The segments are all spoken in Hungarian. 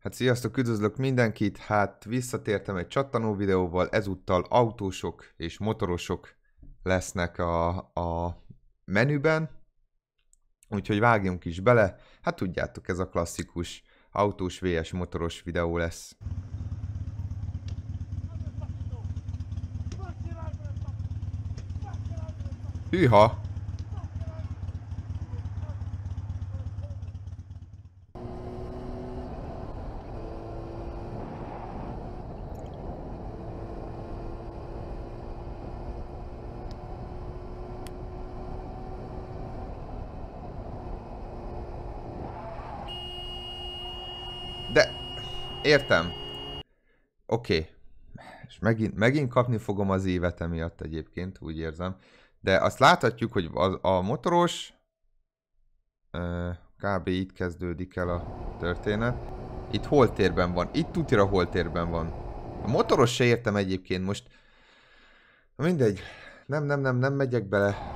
Hát sziasztok, üdvözlök mindenkit, hát visszatértem egy csattanó videóval, ezúttal autósok és motorosok lesznek a menüben, úgyhogy vágjunk is bele, hát tudjátok, ez a klasszikus autós vs motoros videó lesz. Hűha! De, értem. Oké. És megint kapni fogom az évet emiatt egyébként, úgy érzem. De azt láthatjuk, hogy a motoros... kb. Itt kezdődik el a történet. Itt holtérben van. Itt tutira holtérben van. A motoros se értem egyébként most. Mindegy. Nem megyek bele.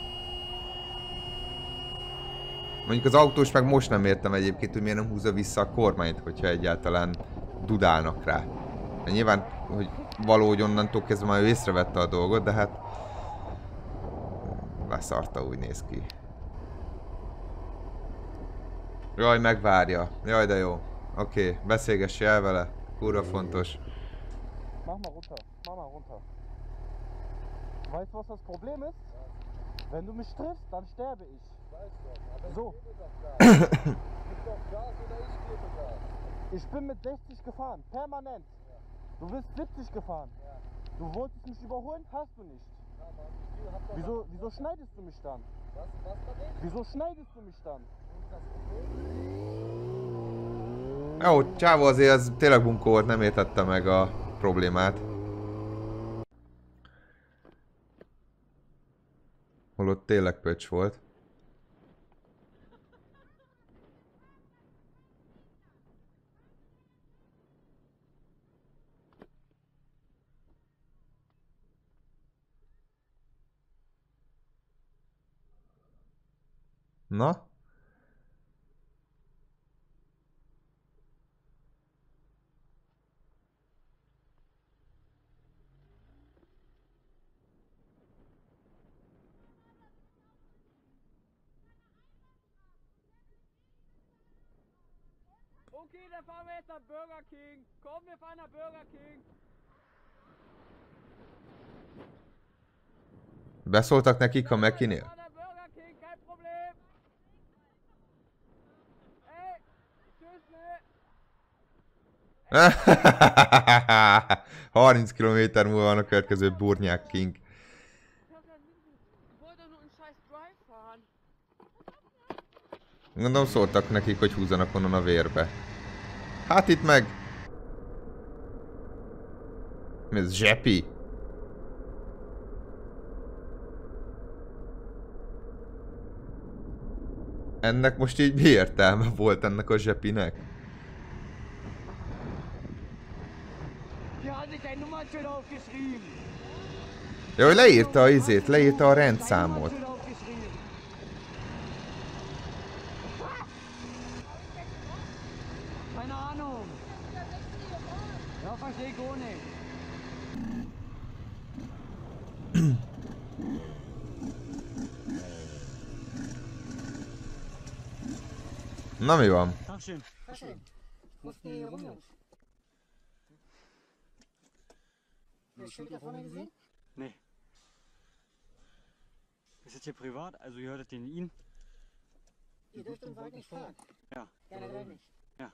Mondjuk az autós meg most nem értem egyébként, hogy miért nem húzza vissza a kormányt, hogyha egyáltalán dudálnak rá. De nyilván, hogy valahogy onnantól kezdve már ő észrevette a dolgot, de hát... Leszarta, úgy néz ki. Jaj, megvárja. Jaj, de jó. Oké, beszélgessi el vele. Kurva fontos. Mach mal runter, mach mal runter. Weißt du, was das Problem ist? Wenn du mich triffst, dann sterbe ich. So. Ich bin mit 60 gefahren, permanent. Du bist 70 gefahren. Du wolltest mich überholen, hast du nicht. Wieso schneidest du mich dann? Wieso schneidest du mich dann? Jó, csávó azért az tényleg bunkó volt, nem értette meg a problémát. Holott tényleg pöcs volt. Na? Okay, dann fahren wir jetzt nach Burger King. Komm, wir fahren nach Burger King. Beszóltak nekik a Mekinél? Wir fahren nach Burger King, kein Problem. Ey, tschüss, ne? 30 km múlva van a következő Burnyák King. Ich wollte nur einen scheiß Drive fahren. Gondolom szóltak nekik, hogy húzzanak onnan a vérbe. Hát itt meg... Mi ez, zsepi? Ennek most így mi értelme volt ennek a zsepinek? Hier hat sich dein Nummernschild aufgeschrieben. Ja, hogy leírta a izét, leírta a rendszámot. Nummernschild aufgeschrieben. Keine Ahnung. Ja, versteh ich auch nicht. Na mi van? Dankeschön. Muss die rum, Jungs. Das Schild da vorne gesehen? Nee. Ist das hier privat? Also ihr hörtet den ihn? Ihr dürft im Wald nicht fahren. Ja. Generell nicht. Ja.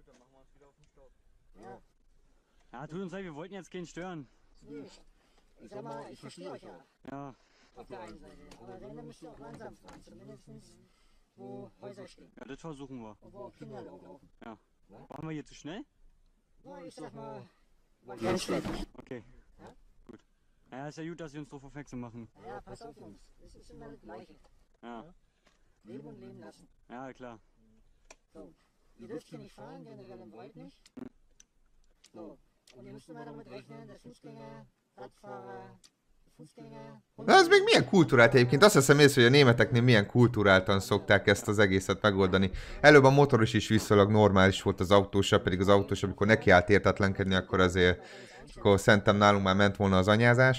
Ja, Ja, tut uns leid, wir wollten jetzt keinen stören. ist nicht. Ich sag mal, ich verstehe euch ja. Ja. Auf der einen Seite. Aber wenn, dann müsst ihr auch langsam fahren. Zumindest wo Häuser stehen. Ja, das versuchen wir. Und wo auch Kinder laufen. Ja. Waren wir hier zu schnell? Na, ich sag mal, ganz schlecht. Okay. Ja? Gut. Ja, ist ja gut, dass Sie uns darauf aufmerksam machen. Ja, pass auf, Jungs. Es ist immer das Gleiche. Ja. Leben und leben lassen. Ja, klar. So. Ihr dürft hier nicht fahren, generell im Wald nicht. So. Und ihr müsst immer damit rechnen, dass Fußgänger, Radfahrer, Fußgänger. De ez még milyen kultúrált egyébként? Azt hiszem észre, hogy a németeknél milyen kultúráltan szokták ezt az egészet megoldani. Előbb a motoros is viszonylag normális volt az autósa, pedig az autós, amikor nekiállt értetlenkedni, akkor azért, akkor szerintem nálunk már ment volna az anyázás.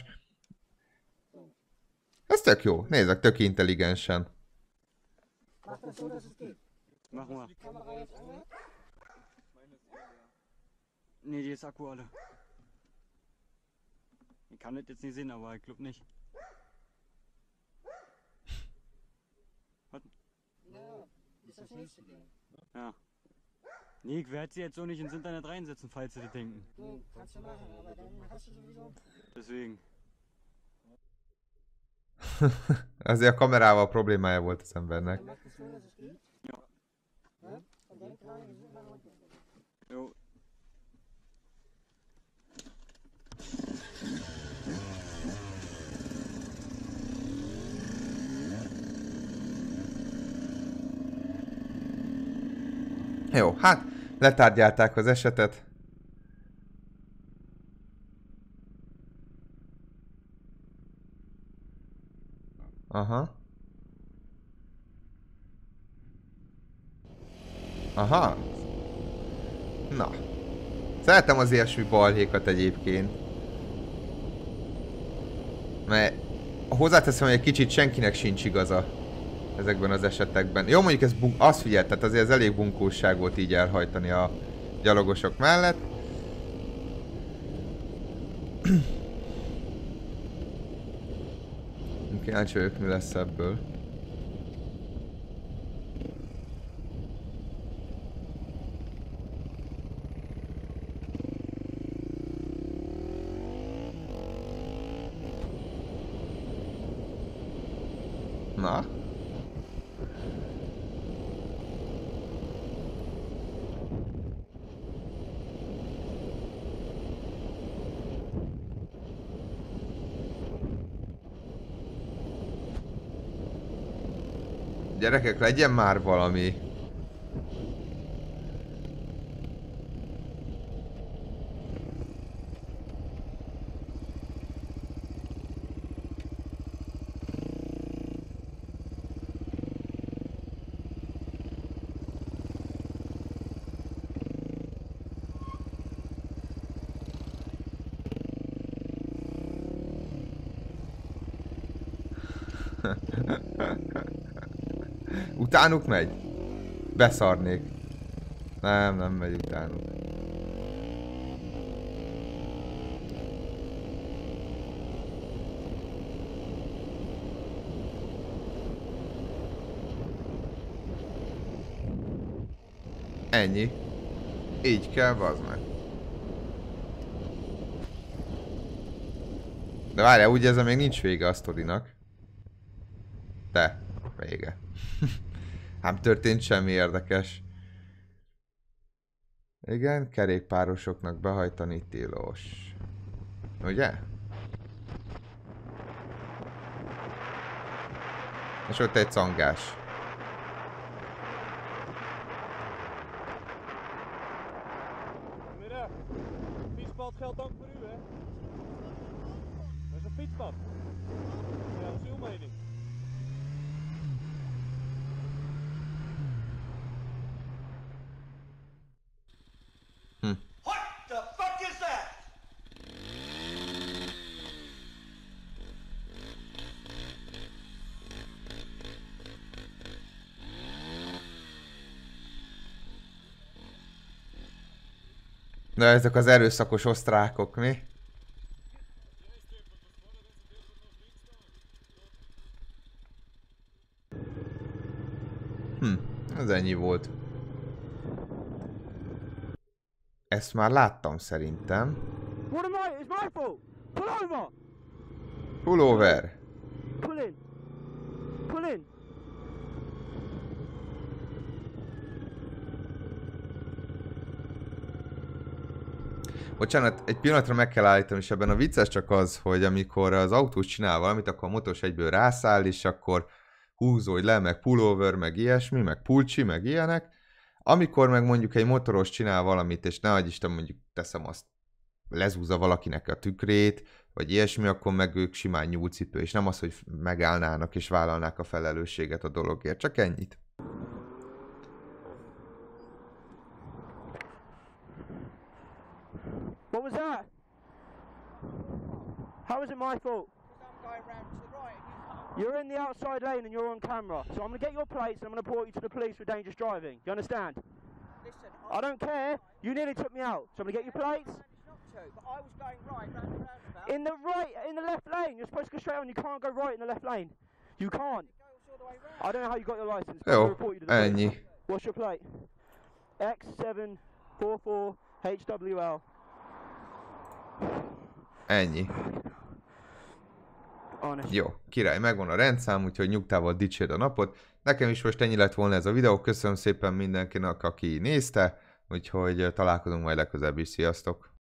Ez tök jó, nézzek, tök intelligensen. Mach das so, dass es geht. Machen wir. Die Kamera jetzt an. Nee, die ist Akku alle. Ich kann das jetzt nicht sehen, aber ich glaube nicht. Ja, ist das nächste Ding. Ja. Nee, ich werde sie jetzt so nicht ins Internet reinsetzen, falls sie das denken. Du, kannst du machen, aber dann hast du sowieso... Deswegen. Azért a kamerával problémája volt az embernek. Mach das so, dass es geht. Ja. Ja? Und denk dran, wir sind nach unten. Jo. Jó, hát letárgyálták az esetet. Aha. Aha. Na. Szeretem az ilyesmi balhékat egyébként. Mert hozzáteszem, hogy egy kicsit senkinek sincs igaza ezekben az esetekben. Jó, mondjuk ez azt figyelt, tehát azért ez elég bunkóság volt így elhajtani a gyalogosok mellett. Kíváncsi vagyok, mi lesz ebből. Na? Gyerekek, legyen már valami. Utánuk megy? Beszarnék. Nem megy utánuk. Ennyi. Így kell, bazd meg. De várjál, úgy ezzel még nincs vége a sztorinak. De, vége. Nem történt semmi érdekes. Igen, kerékpárosoknak behajtani tilos. Ugye? És ott egy cangás. Goedemiddag. Fietspad geldt dank voor u, hè? Dat is een fietspad. Ja, dat is uw mening. What the fuck is that? De ezek az erőszakos osztrákok, mi? Ez ennyi volt. Ezt már láttam szerintem. Pull him right, it's my fault! Pull over! Pullover. Pull in! Pull in! Bocsánat, egy pillanatra meg kell állítanom, és ebben a vicces csak az, hogy amikor az autós csinál valamit, akkor a motoros egyből rászáll, és akkor húzódj le, meg pullover, meg ilyesmi, meg pulcsi, meg ilyenek. Amikor meg mondjuk egy motoros csinál valamit, és ne adj Isten, mondjuk teszem azt, lezúzza valakinek a tükrét, vagy ilyesmi, akkor meg ők simán nyúlcipő, és nem az, hogy megállnának és vállalnák a felelősséget a dologért, csak ennyit. What was that? How was it my fault? You're in the outside lane and you're on camera. So I'm going to get your plates and I'm going to report you to the police for dangerous driving. You understand? Listen, I don't care. You nearly took me out. So I'm going to get your plates. not to, but I was going right round the roundabout. In the left lane. You're supposed to go straight on. You can't go right in the left lane. You can't. All the way round. I don't know how you got your license. But I'm Jó, going to report you to the police. ennyi. What's your plate? X744HWL. Ennyi. Honest. Jó, király, megvan a rendszám, úgyhogy nyugtával dicsérd a napot. Nekem is most ennyi lett volna ez a videó, köszönöm szépen mindenkinek, aki nézte, úgyhogy találkozunk majd legközelebb is, sziasztok!